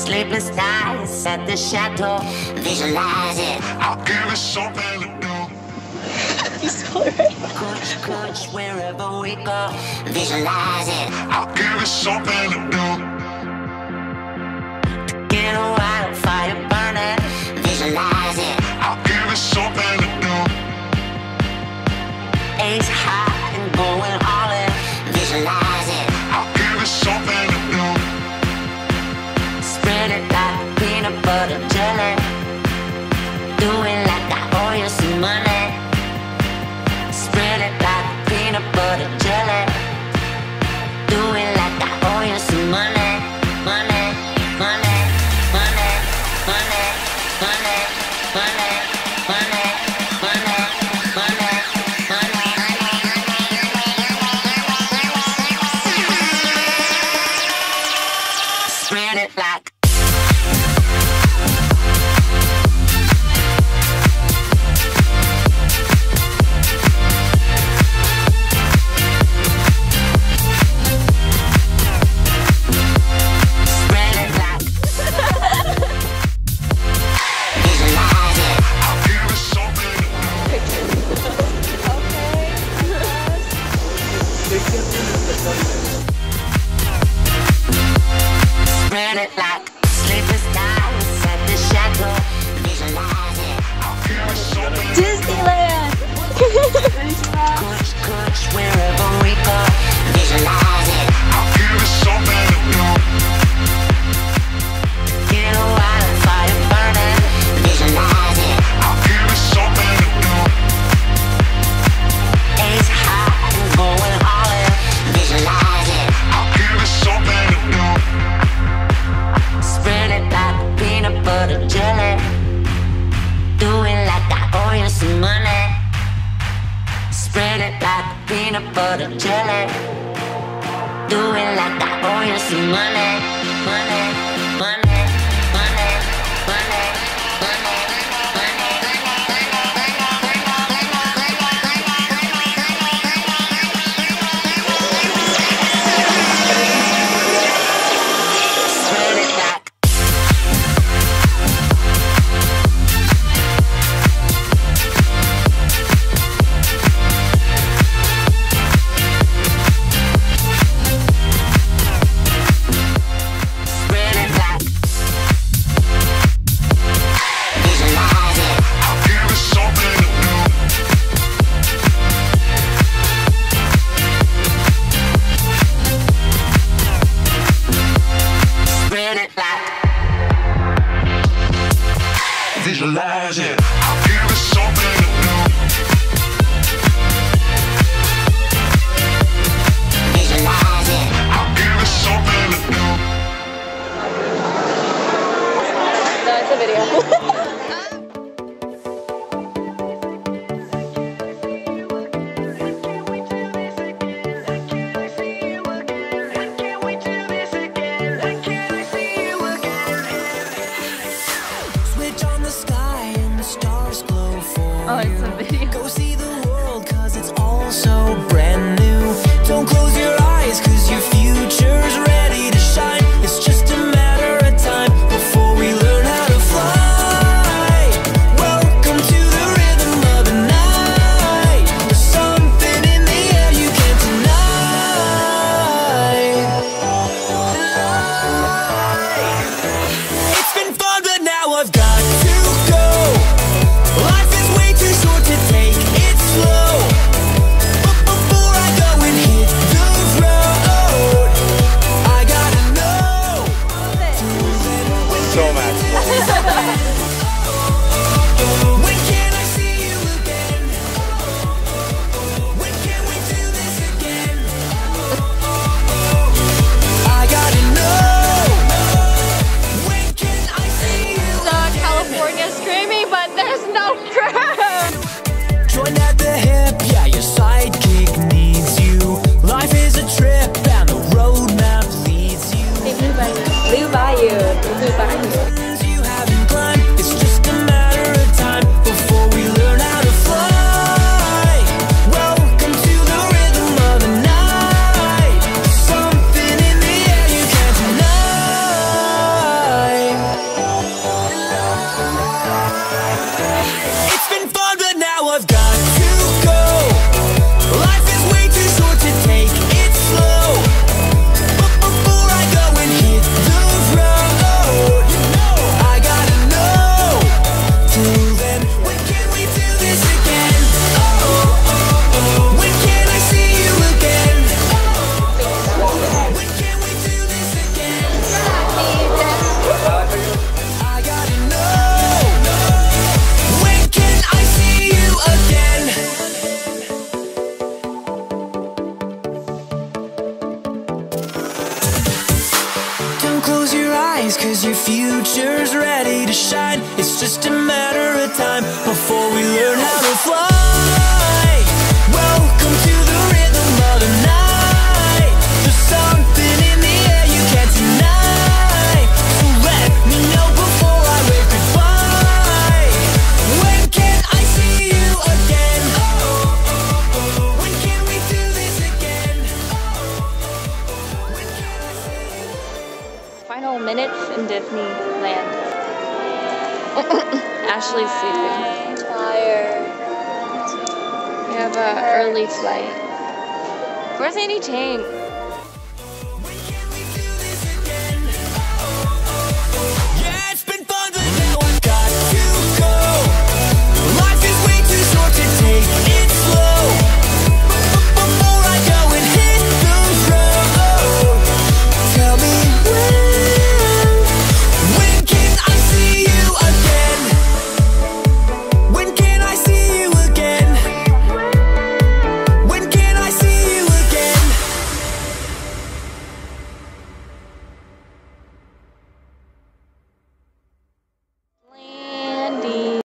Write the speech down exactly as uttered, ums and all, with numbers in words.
Sleepless nights at the chateau. Visualize it. I'll give it something to do. You spell it right. Coach, coach, wherever we go. Visualize it. I'll give it something to do. Get a wildfire burning. Visualize it. I'll give it something to do. Ace high and going all in. Visualize it. I'll give it something to do. Spread it like peanut butter jelly. Do it like I owe you some money. Spread it like peanut butter jelly. Do it like I owe you some money. Money, money, money, money, money, money, money, money, money, money. Spread it like Spread it like sleepless nights at the chateau. Visualize it. I'll give it something to Disneyland! Coach, coach, wherever we go. Visualize it. I'll give it something to do. Get a wildfire burning. Visualize it. I'll give it something to do. Ace high and going all in. Visualize it. I'll give it something to do. Spread it like peanut butter jelly. Do it like I owe you some money. Spread it like peanut butter jelly. Do it like I owe you some money. Money, money, money, money, money, Spread it like Spread it like Visualize it. I'll give it something to do. Spread it like Visualize it. I'll give it something to do. Visualize it. I'll give it something to do. No, it's a video. Switch on the sky and the stars. eyes, cause your future's ready to shine. It's just a matter of time before we learn how to fly. Welcome to the rhythm of the night. There's something in the air you can't deny. So let me know before I wave goodbye. When can I see you again? When can we do this again? When can I see you? Final minutes in Disneyland. Ashley's sleeping. I'm tired. We have an early flight. Where's Annie Chang?